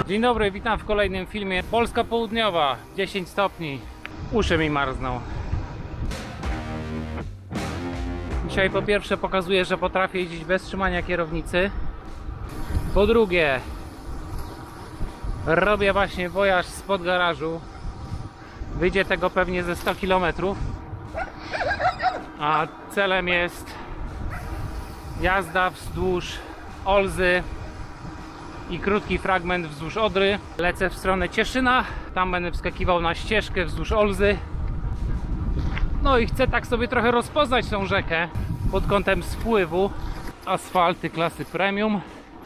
Dzień dobry, witam w kolejnym filmie. Polska Południowa, 10 stopni. Uszy mi marzną. Dzisiaj po pierwsze pokazuję, że potrafię jeździć bez trzymania kierownicy. Po drugie, robię właśnie wojaż spod garażu. Wyjdzie tego pewnie ze 100 km. A celem jest jazda wzdłuż Olzy i krótki fragment wzdłuż Odry. Lecę w stronę Cieszyna, tam będę wskakiwał na ścieżkę wzdłuż Olzy. No i chcę tak sobie trochę rozpoznać tą rzekę pod kątem spływu. Asfalty klasy premium.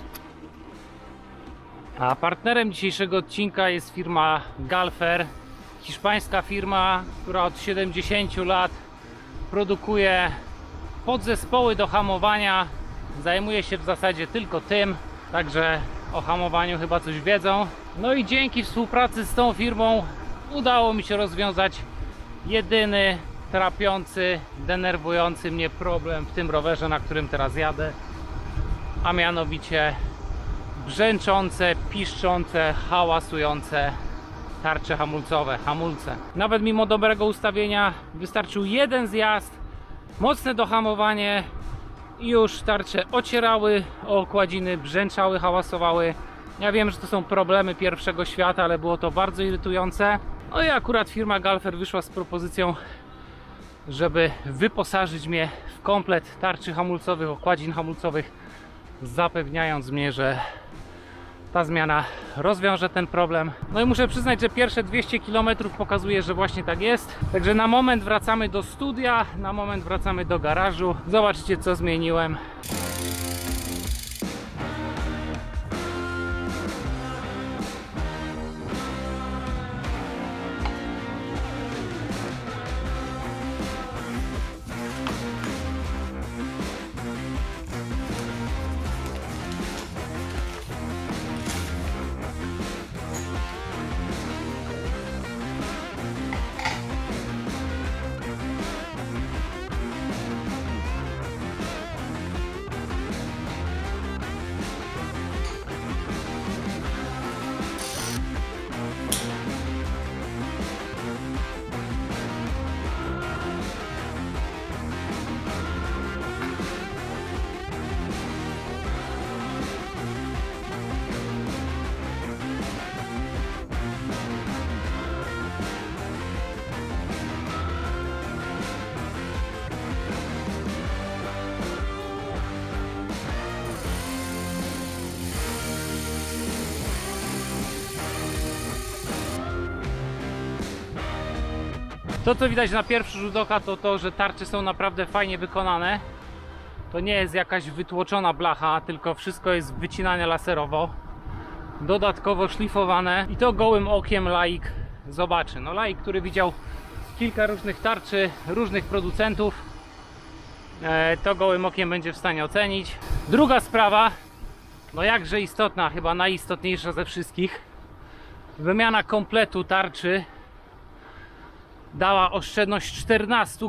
A partnerem dzisiejszego odcinka jest firma Galfer. Hiszpańska firma, która od 70 lat produkuje podzespoły do hamowania. Zajmuje się w zasadzie tylko tym, także o hamowaniu chyba coś wiedzą. No i dzięki współpracy z tą firmą udało mi się rozwiązać jedyny trapiący, denerwujący mnie problem w tym rowerze, na którym teraz jadę, a mianowicie brzęczące, piszczące, hałasujące tarcze hamulcowe, hamulce. Nawet mimo dobrego ustawienia wystarczył jeden zjazd, mocne dohamowanie i już tarcze ocierały o okładziny, brzęczały, hałasowały. Ja wiem, że to są problemy pierwszego świata, ale było to bardzo irytujące. No i akurat firma Galfer wyszła z propozycją, żeby wyposażyć mnie w komplet tarczy hamulcowych, okładzin hamulcowych, zapewniając mnie, że ta zmiana rozwiąże ten problem. No i muszę przyznać, że pierwsze 200 km pokazuje, że właśnie tak jest. Także na moment wracamy do studia, na moment wracamy do garażu. Zobaczcie, co zmieniłem. To, co widać na pierwszy rzut oka, to to, że tarcze są naprawdę fajnie wykonane. To nie jest jakaś wytłoczona blacha, tylko wszystko jest wycinane laserowo, dodatkowo szlifowane i to gołym okiem laik zobaczy. No laik, który widział kilka różnych tarczy, różnych producentów, to gołym okiem będzie w stanie ocenić. Druga sprawa, no jakże istotna, chyba najistotniejsza ze wszystkich, wymiana kompletu tarczy dała oszczędność 14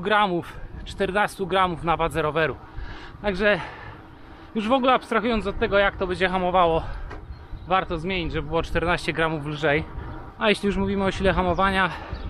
gramów na wadze roweru. Także już w ogóle abstrahując od tego, jak to będzie hamowało, warto zmienić, żeby było 14 gramów lżej. A jeśli już mówimy o sile hamowania,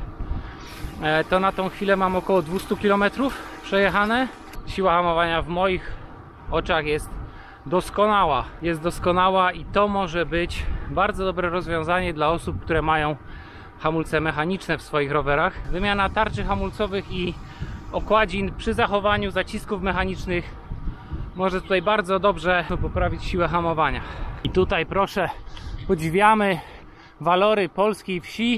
to na tą chwilę mam około 200 km przejechane. Siła hamowania w moich oczach jest doskonała. Jest doskonała i to może być bardzo dobre rozwiązanie dla osób, które mają hamulce mechaniczne w swoich rowerach. Wymiana tarczy hamulcowych i okładzin przy zachowaniu zacisków mechanicznych może tutaj bardzo dobrze poprawić siłę hamowania. I tutaj proszę, podziwiamy walory polskiej wsi.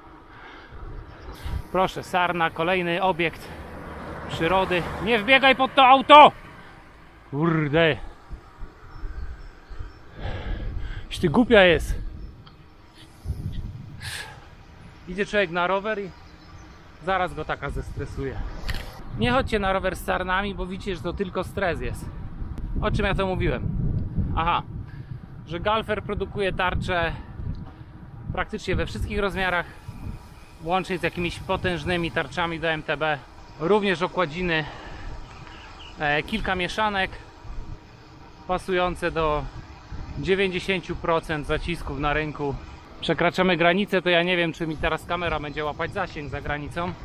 Proszę, Sarna, kolejny obiekt przyrody. Nie wbiegaj pod to auto! Kurde! Już ty głupia jest. Idzie człowiek na rower i zaraz go taka zestresuje. Nie chodźcie na rower z sarnami, bo widzicie, że to tylko stres jest. O czym ja to mówiłem? Aha, że Galfer produkuje tarcze praktycznie we wszystkich rozmiarach, łącznie z jakimiś potężnymi tarczami do MTB. Również okładziny, kilka mieszanek pasujące do 90% zacisków na rynku. Przekraczamy granicę, to ja nie wiem, czy mi teraz kamera będzie łapać zasięg za granicą.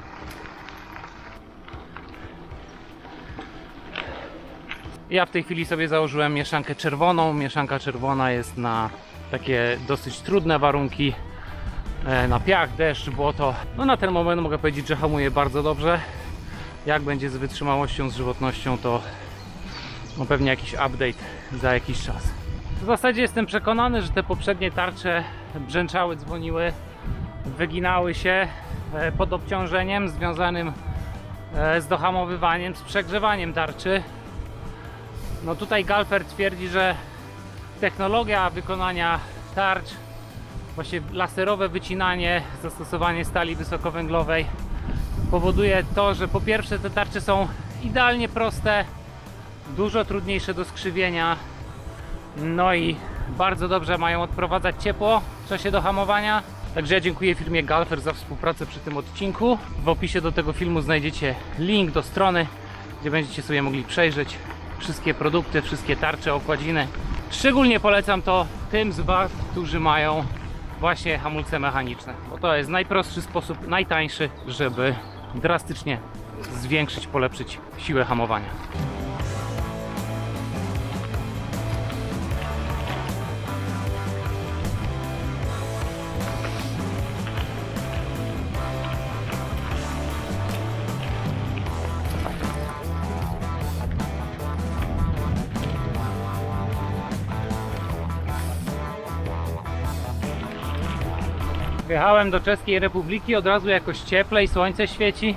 Ja w tej chwili sobie założyłem mieszankę czerwoną. Mieszanka czerwona jest na takie dosyć trudne warunki, na piach, deszcz, błoto. No na ten moment mogę powiedzieć, że hamuje bardzo dobrze. Jak będzie z wytrzymałością, z żywotnością, to no pewnie jakiś update za jakiś czas. W zasadzie jestem przekonany, że te poprzednie tarcze brzęczały, dzwoniły, wyginały się pod obciążeniem związanym z dohamowywaniem, z przegrzewaniem tarczy. No tutaj Galfer twierdzi, że technologia wykonania tarcz, właśnie laserowe wycinanie, zastosowanie stali wysokowęglowej powoduje to, że po pierwsze te tarcze są idealnie proste, dużo trudniejsze do skrzywienia, no i bardzo dobrze mają odprowadzać ciepło w czasie dohamowania. Także ja dziękuję firmie Galfer za współpracę przy tym odcinku. W opisie do tego filmu znajdziecie link do strony, gdzie będziecie sobie mogli przejrzeć wszystkie produkty, wszystkie tarcze, okładziny. Szczególnie polecam to tym z Was, którzy mają właśnie hamulce mechaniczne, bo to jest najprostszy sposób, najtańszy, żeby drastycznie zwiększyć, polepszyć siłę hamowania. Wjechałem do Czeskiej Republiki, od razu jakoś cieplej, słońce świeci.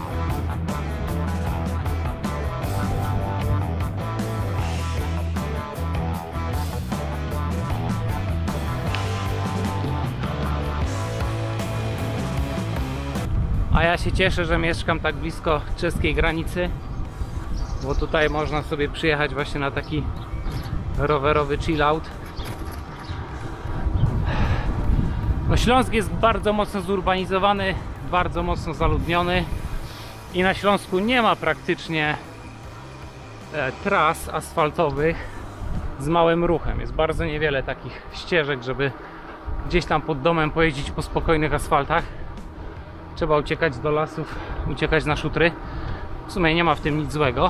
A ja się cieszę, że mieszkam tak blisko czeskiej granicy, bo tutaj można sobie przyjechać właśnie na taki rowerowy chill out. No Śląsk jest bardzo mocno zurbanizowany, bardzo mocno zaludniony i na Śląsku nie ma praktycznie tras asfaltowych z małym ruchem. Jest bardzo niewiele takich ścieżek, żeby gdzieś tam pod domem pojeździć po spokojnych asfaltach. Trzeba uciekać do lasów, uciekać na szutry. W sumie nie ma w tym nic złego,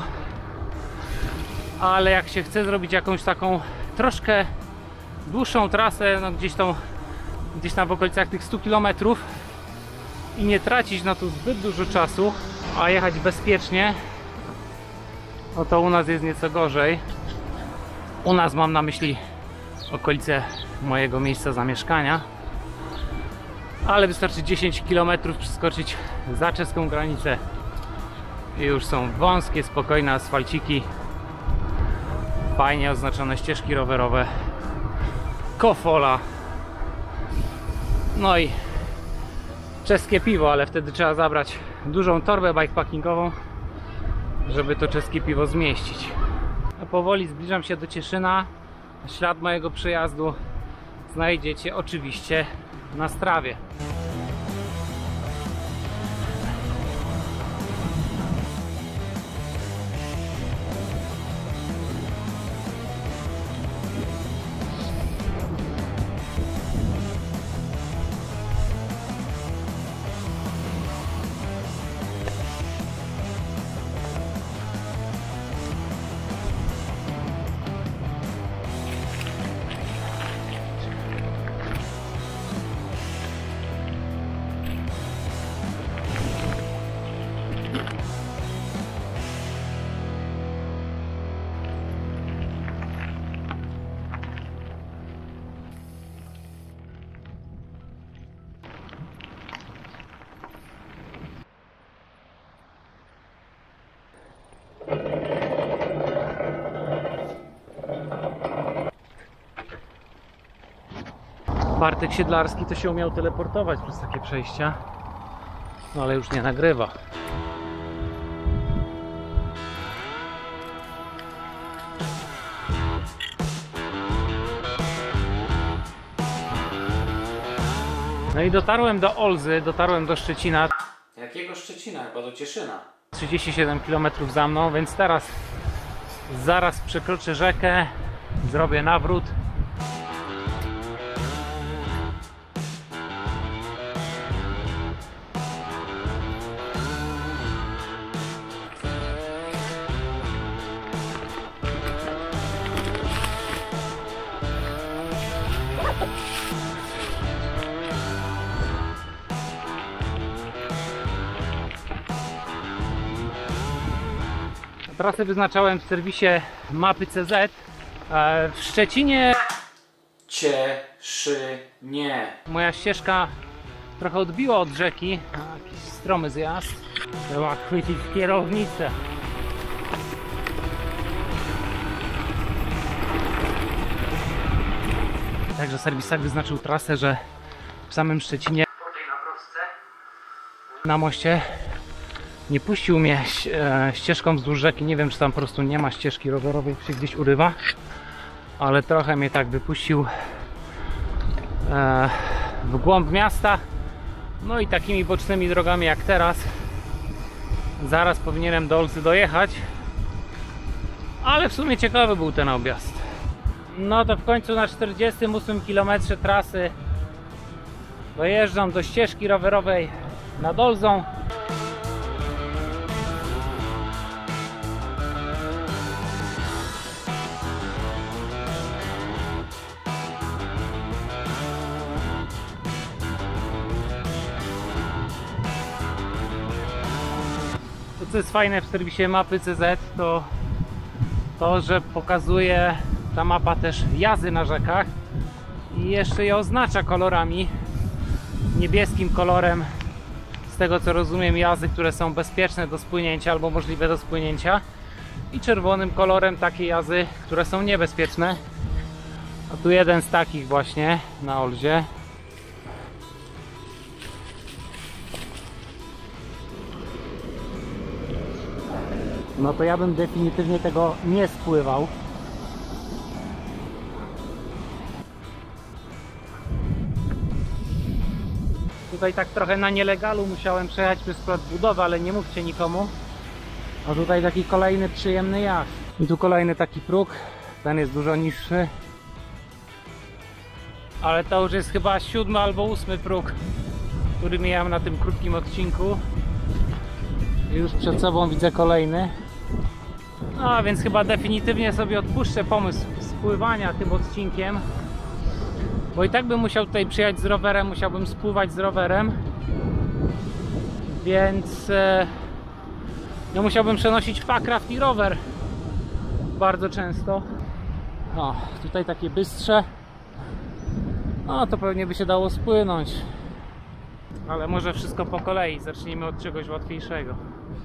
ale jak się chce zrobić jakąś taką troszkę dłuższą trasę, no gdzieś tam w okolicach tych 100 km i nie tracić na to zbyt dużo czasu, a jechać bezpiecznie, no to u nas jest nieco gorzej. U nas mam na myśli okolice mojego miejsca zamieszkania, ale wystarczy 10 km przeskoczyć za czeską granicę i już są wąskie, spokojne asfalciki, fajnie oznaczone ścieżki rowerowe, kofola. No i czeskie piwo, ale wtedy trzeba zabrać dużą torbę bikepackingową, żeby to czeskie piwo zmieścić. A powoli zbliżam się do Cieszyna. Ślad mojego przejazdu znajdziecie oczywiście na Strawie. Bartek Siedlarski to się umiał teleportować przez takie przejścia, no ale już nie nagrywa. No i dotarłem do Olzy, dotarłem do Szczecina. Jakiego Szczecina? Chyba do Cieszyna. 37 km za mną, więc teraz zaraz przekroczę rzekę zrobię nawrót. Trasę wyznaczałem w serwisie Mapy CZ. W Szczecinie Cieszynie. Moja ścieżka trochę odbiła od rzeki. Jakiś stromy zjazd. Trzeba chwycić kierownicę. Także serwisak wyznaczył trasę, że w samym Szczecinie po tej nawrotce na moście nie puścił mnie ścieżką wzdłuż rzeki. Nie wiem, czy tam po prostu nie ma ścieżki rowerowej, czy się gdzieś urywa, ale trochę mnie tak wypuścił w głąb miasta. No i takimi bocznymi drogami jak teraz zaraz powinienem do Olzy dojechać, ale w sumie ciekawy był ten objazd. No to w końcu na 48 km trasy dojeżdżam do ścieżki rowerowej nad Olzą. To, co jest fajne w serwisie Mapy CZ, to, że pokazuje ta mapa też jazdy na rzekach i jeszcze je oznacza kolorami. Niebieskim kolorem, z tego co rozumiem, jazdy, które są bezpieczne do spłynięcia albo możliwe do spłynięcia, i czerwonym kolorem takie jazdy, które są niebezpieczne. A tu jeden z takich właśnie na Olzie. No to ja bym definitywnie tego nie spływał. Tutaj tak trochę na nielegalu musiałem przejechać przez plac budowy, ale nie mówcie nikomu. A tutaj taki kolejny przyjemny jazd. I tu kolejny taki próg. Ten jest dużo niższy. Ale to już jest chyba 7. albo 8. próg, który mijałem na tym krótkim odcinku. I już przed sobą widzę kolejny. No a więc chyba definitywnie sobie odpuszczę pomysł spływania tym odcinkiem, bo i tak bym musiał tutaj przyjechać z rowerem, musiałbym spływać z rowerem, więc no musiałbym przenosić pakraft i rower bardzo często. O, tutaj takie bystrze, no to pewnie by się dało spłynąć, ale może wszystko po kolei, zacznijmy od czegoś łatwiejszego.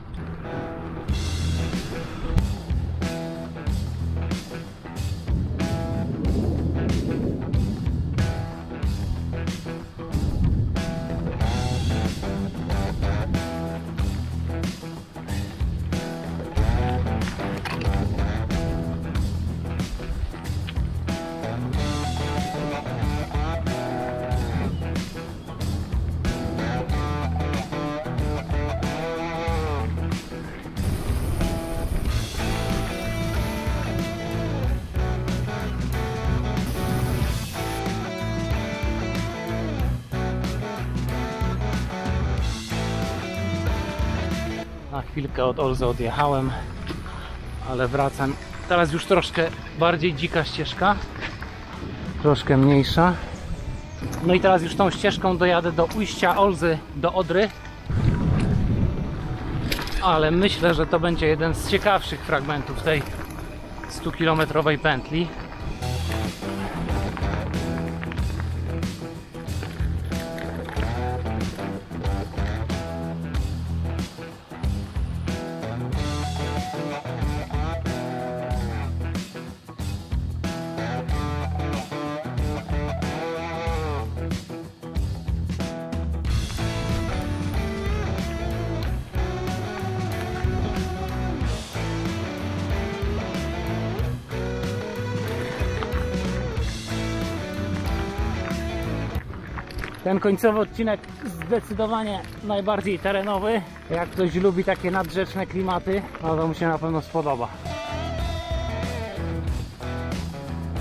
Na chwilkę od Olzy odjechałem, ale wracam. Teraz już troszkę bardziej dzika ścieżka, troszkę mniejsza. No i teraz już tą ścieżką dojadę do ujścia Olzy do Odry. Ale myślę, że to będzie jeden z ciekawszych fragmentów tej 100-kilometrowej pętli. Ten końcowy odcinek zdecydowanie najbardziej terenowy. Jak ktoś lubi takie nadrzeczne klimaty, no to mu się na pewno spodoba.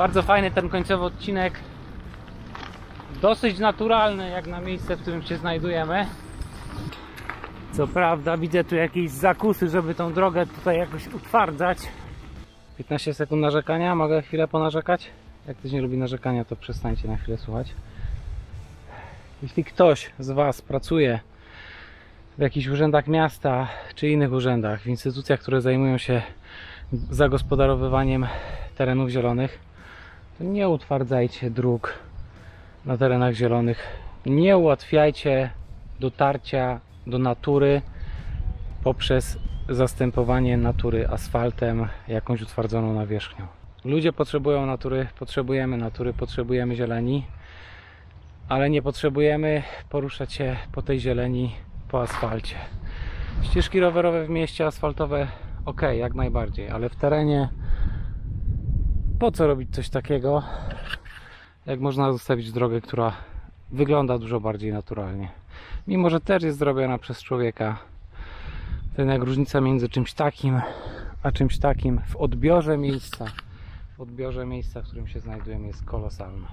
Bardzo fajny ten końcowy odcinek. Dosyć naturalny jak na miejsce, w którym się znajdujemy. Co prawda widzę tu jakieś zakusy, żeby tą drogę tutaj jakoś utwardzać. 15 sekund narzekania, mogę chwilę ponarzekać? Jak ktoś nie lubi narzekania, to przestańcie na chwilę słuchać. Jeśli ktoś z Was pracuje w jakichś urzędach miasta, czy innych urzędach, w instytucjach, które zajmują się zagospodarowywaniem terenów zielonych, to nie utwardzajcie dróg na terenach zielonych. Nie ułatwiajcie dotarcia do natury poprzez zastępowanie natury asfaltem, jakąś utwardzoną nawierzchnią. Ludzie potrzebują natury, potrzebujemy zieleni, ale nie potrzebujemy poruszać się po tej zieleni po asfalcie. Ścieżki rowerowe w mieście, asfaltowe ok, jak najbardziej, ale w terenie po co robić coś takiego, jak można zostawić drogę, która wygląda dużo bardziej naturalnie. Mimo że też jest zrobiona przez człowieka, to jednak różnica między czymś takim a czymś takim w odbiorze miejsca, w którym się znajdujemy, jest kolosalna.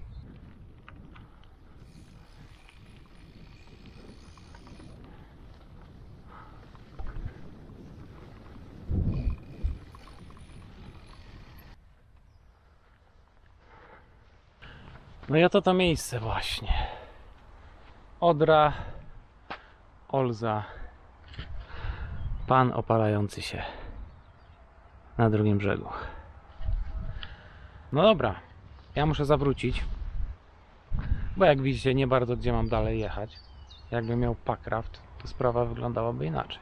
No i oto to miejsce właśnie. Odra, Olza, pan opalający się na drugim brzegu. No dobra, ja muszę zawrócić, bo jak widzicie nie bardzo gdzie mam dalej jechać. Jakbym miał packraft, to sprawa wyglądałaby inaczej.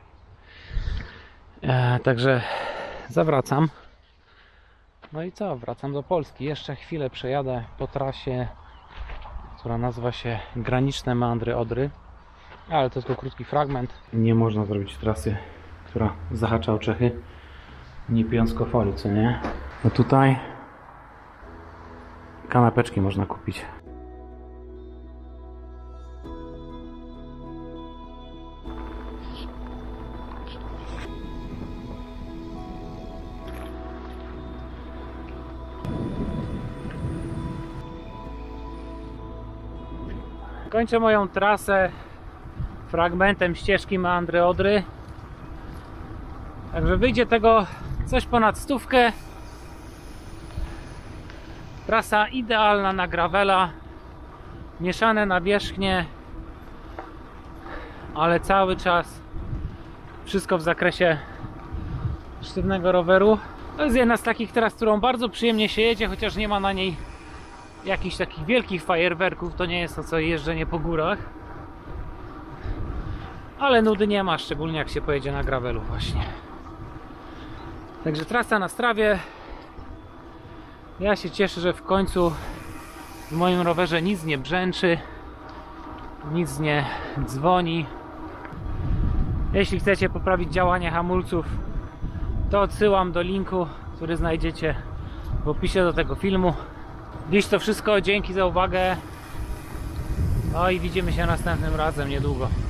Także zawracam. No i co? Wracam do Polski. Jeszcze chwilę przejadę po trasie, która nazywa się Graniczne Meandry Odry. Ale to tylko krótki fragment. Nie można zrobić trasy, która zahacza o Czechy, nie pijąc kofoli, co nie? No tutaj kanapeczki można kupić. Kończę moją trasę fragmentem ścieżki Meandry Odry. Także wyjdzie tego coś ponad 100. Trasa idealna na gravela. Mieszane nawierzchnie, ale cały czas wszystko w zakresie sztywnego roweru. To jest jedna z takich tras, którą bardzo przyjemnie się jedzie, chociaż nie ma na niej jakichś takich wielkich fajerwerków. To nie jest to co jeżdżenie po górach. Ale nudy nie ma, szczególnie jak się pojedzie na gravelu właśnie. Także trasa na strawie. Ja się cieszę, że w końcu w moim rowerze nic nie brzęczy, nic nie dzwoni. Jeśli chcecie poprawić działanie hamulców, to odsyłam do linku, który znajdziecie w opisie do tego filmu. Dziś to wszystko, dzięki za uwagę. No i widzimy się następnym razem niedługo.